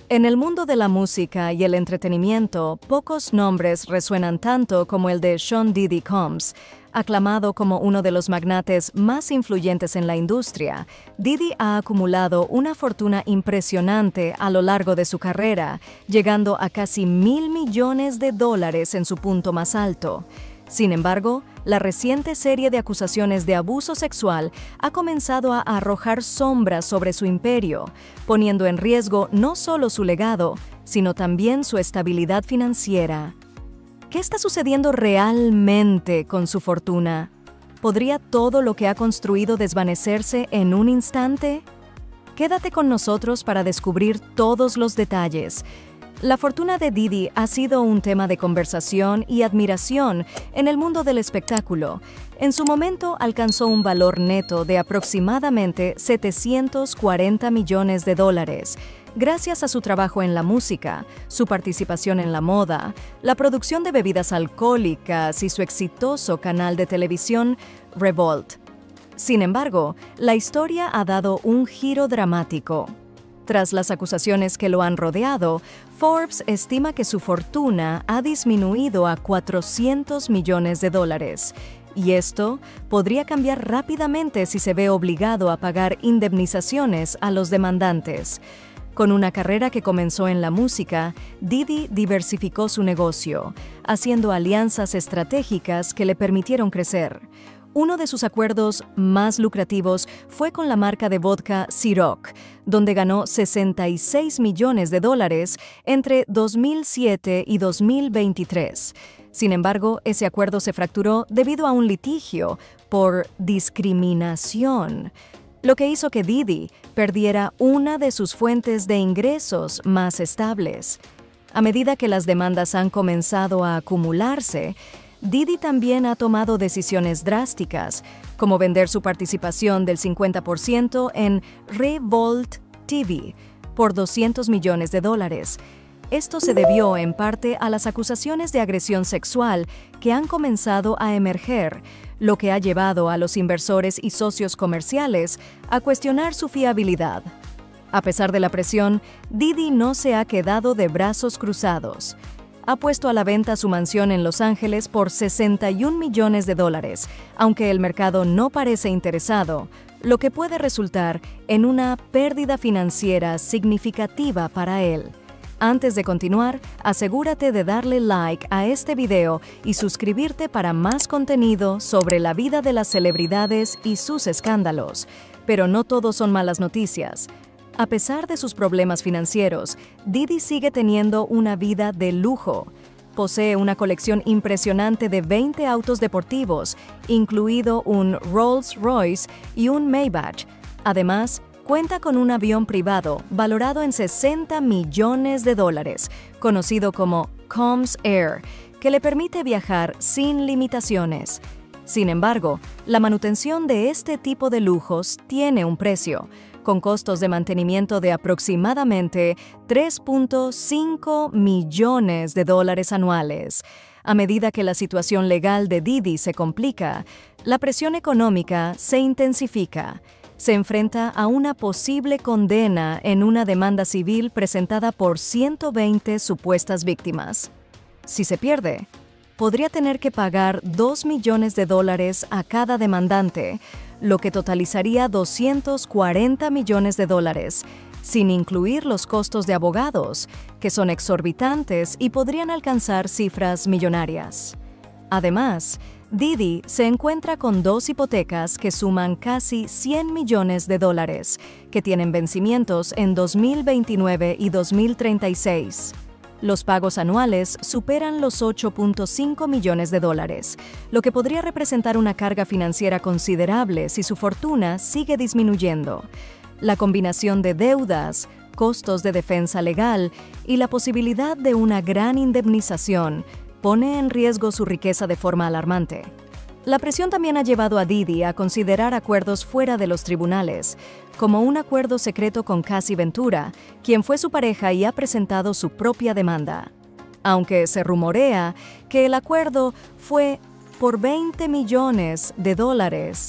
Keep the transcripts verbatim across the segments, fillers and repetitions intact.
En el mundo de la música y el entretenimiento, pocos nombres resuenan tanto como el de Sean Diddy Combs. Aclamado como uno de los magnates más influyentes en la industria, Diddy ha acumulado una fortuna impresionante a lo largo de su carrera, llegando a casi mil millones de dólares en su punto más alto. Sin embargo, la reciente serie de acusaciones de abuso sexual ha comenzado a arrojar sombras sobre su imperio, poniendo en riesgo no solo su legado, sino también su estabilidad financiera. ¿Qué está sucediendo realmente con su fortuna? ¿Podría todo lo que ha construido desvanecerse en un instante? Quédate con nosotros para descubrir todos los detalles. La fortuna de Diddy ha sido un tema de conversación y admiración en el mundo del espectáculo. En su momento alcanzó un valor neto de aproximadamente setecientos cuarenta millones de dólares, gracias a su trabajo en la música, su participación en la moda, la producción de bebidas alcohólicas y su exitoso canal de televisión Revolt. Sin embargo, la historia ha dado un giro dramático. Tras las acusaciones que lo han rodeado, Forbes estima que su fortuna ha disminuido a cuatrocientos millones de dólares. Y esto podría cambiar rápidamente si se ve obligado a pagar indemnizaciones a los demandantes. Con una carrera que comenzó en la música, Diddy diversificó su negocio, haciendo alianzas estratégicas que le permitieron crecer. Uno de sus acuerdos más lucrativos fue con la marca de vodka Ciroc, donde ganó sesenta y seis millones de dólares entre dos mil siete y dos mil veintitrés. Sin embargo, ese acuerdo se fracturó debido a un litigio por discriminación, lo que hizo que Diddy perdiera una de sus fuentes de ingresos más estables. A medida que las demandas han comenzado a acumularse, Diddy también ha tomado decisiones drásticas, como vender su participación del cincuenta por ciento en Revolt T V por doscientos millones de dólares. Esto se debió en parte a las acusaciones de agresión sexual que han comenzado a emerger, lo que ha llevado a los inversores y socios comerciales a cuestionar su fiabilidad. A pesar de la presión, Diddy no se ha quedado de brazos cruzados. Ha puesto a la venta su mansión en Los Ángeles por sesenta y un millones de dólares, aunque el mercado no parece interesado, lo que puede resultar en una pérdida financiera significativa para él. Antes de continuar, asegúrate de darle like a este video y suscribirte para más contenido sobre la vida de las celebridades y sus escándalos. Pero no todo son malas noticias. A pesar de sus problemas financieros, Diddy sigue teniendo una vida de lujo. Posee una colección impresionante de veinte autos deportivos, incluido un Rolls-Royce y un Maybach. Además, cuenta con un avión privado valorado en sesenta millones de dólares, conocido como Combs Air, que le permite viajar sin limitaciones. Sin embargo, la manutención de este tipo de lujos tiene un precio, con costos de mantenimiento de aproximadamente tres punto cinco millones de dólares anuales. A medida que la situación legal de Diddy se complica, la presión económica se intensifica. Se enfrenta a una posible condena en una demanda civil presentada por ciento veinte supuestas víctimas. Si se pierde, podría tener que pagar dos millones de dólares a cada demandante, lo que totalizaría doscientos cuarenta millones de dólares, sin incluir los costos de abogados, que son exorbitantes y podrían alcanzar cifras millonarias. Además, Diddy se encuentra con dos hipotecas que suman casi cien millones de dólares, que tienen vencimientos en dos mil veintinueve y dos mil treinta y seis. Los pagos anuales superan los ocho punto cinco millones de dólares, lo que podría representar una carga financiera considerable si su fortuna sigue disminuyendo. La combinación de deudas, costos de defensa legal y la posibilidad de una gran indemnización pone en riesgo su riqueza de forma alarmante. La presión también ha llevado a Diddy a considerar acuerdos fuera de los tribunales, como un acuerdo secreto con Cassie Ventura, quien fue su pareja y ha presentado su propia demanda. Aunque se rumorea que el acuerdo fue por veinte millones de dólares,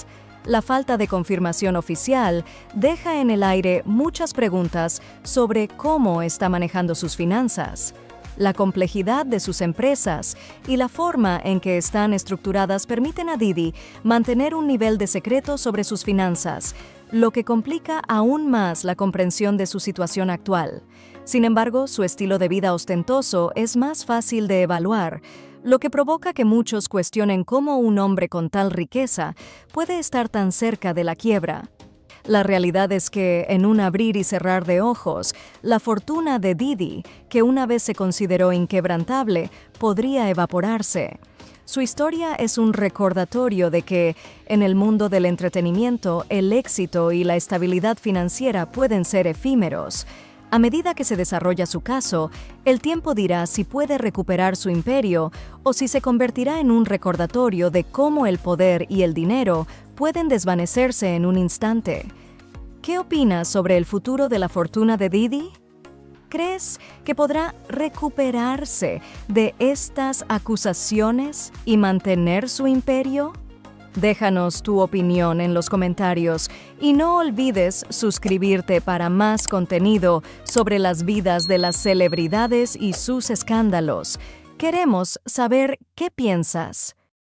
La falta de confirmación oficial deja en el aire muchas preguntas sobre cómo está manejando sus finanzas, la complejidad de sus empresas y la forma en que están estructuradas permiten a Diddy mantener un nivel de secreto sobre sus finanzas, lo que complica aún más la comprensión de su situación actual. Sin embargo, su estilo de vida ostentoso es más fácil de evaluar, lo que provoca que muchos cuestionen cómo un hombre con tal riqueza puede estar tan cerca de la quiebra. La realidad es que, en un abrir y cerrar de ojos, la fortuna de Diddy, que una vez se consideró inquebrantable, podría evaporarse. Su historia es un recordatorio de que, en el mundo del entretenimiento, el éxito y la estabilidad financiera pueden ser efímeros. A medida que se desarrolla su caso, el tiempo dirá si puede recuperar su imperio o si se convertirá en un recordatorio de cómo el poder y el dinero pueden desvanecerse en un instante. ¿Qué opinas sobre el futuro de la fortuna de Diddy? ¿Crees que podrá recuperarse de estas acusaciones y mantener su imperio? Déjanos tu opinión en los comentarios y no olvides suscribirte para más contenido sobre las vidas de las celebridades y sus escándalos. Queremos saber qué piensas.